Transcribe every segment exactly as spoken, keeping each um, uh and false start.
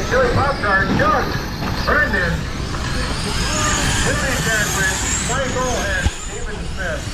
Chili Pop-Tart, Chuck, Brendan, Chili Sandwich, Michael, and Stephen Smith.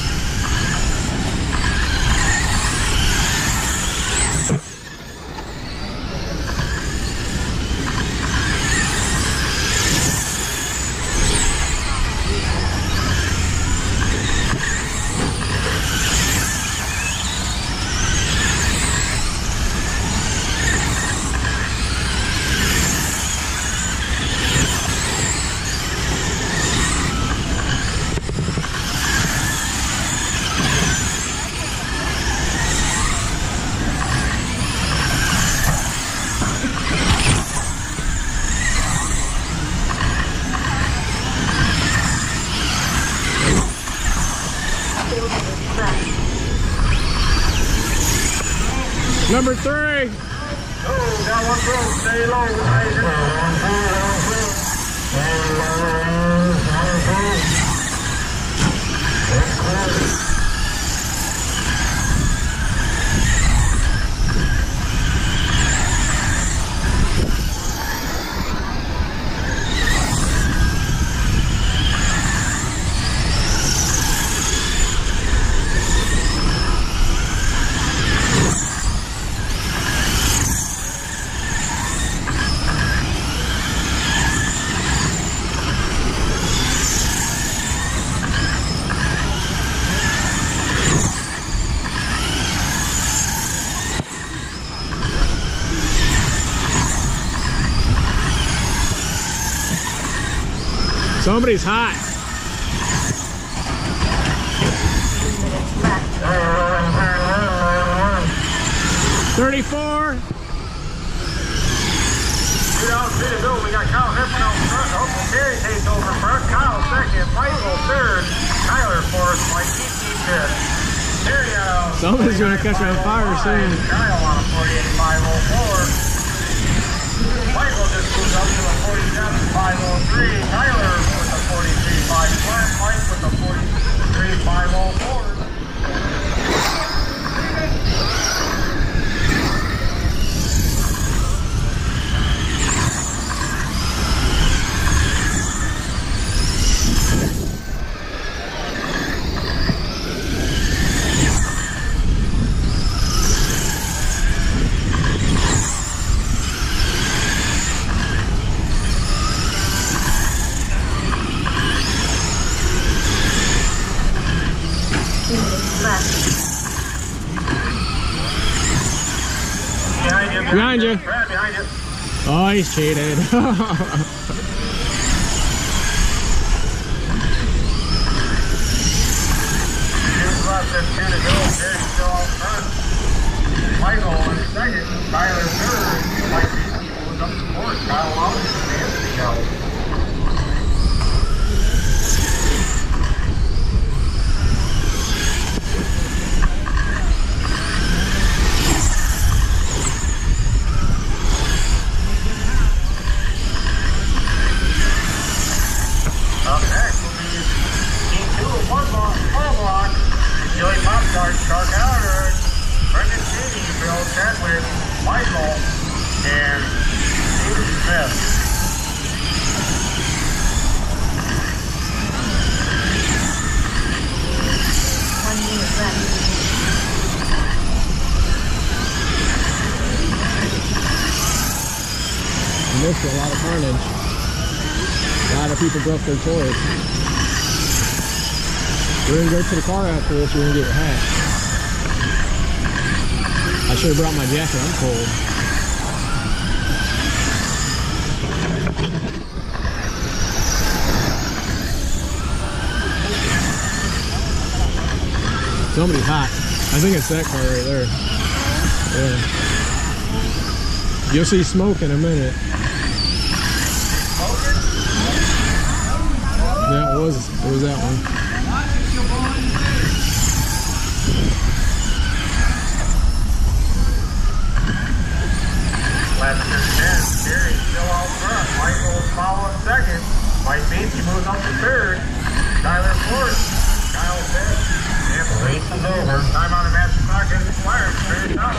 Number three. Oh, got one throw. Stay low. Somebody's hot. thirty-four. Two down, three to go. We got Kyle Heffman out front. Oh, Terry takes over front. Kyle second. Michael third. Tyler fourth. Mike T T fifth. Terry out. Somebody's going to catch on fire soon. Kyle on a forty-eight five oh four. Michael just moves up to a forty-seven five oh three. Tyler with a forty-three five one. Mike with a forty-three five oh four. Behind you. Brad, behind you. Oh, he's cheated. Two left and two to go. Terry still out front. Michael in second. Tyler third. Mike Beasley was up to fourth. Kyle Lowry advanced the show. Up next will be Team two of one block, four block, Chili Pop-Tart, Shark Howard, Brendan Cheney, Bill Chadwick, Michael, and Steve Smith. One minute left. You missed a lot of carnage. A lot of people broke their toys. We're gonna go to the car after this. We're gonna get hat. I should have brought my jacket. I'm cold. Somebody's hot. I think it's that car right there. Yeah. You'll see smoke in a minute. Yeah, it was. It was that one. Last ten. Terry still out front. Michael following second. Mike Beasley moves up to third. Tyler fourth. Kyle fifth. And the race is over. Time out of match clock is expired. Straight up.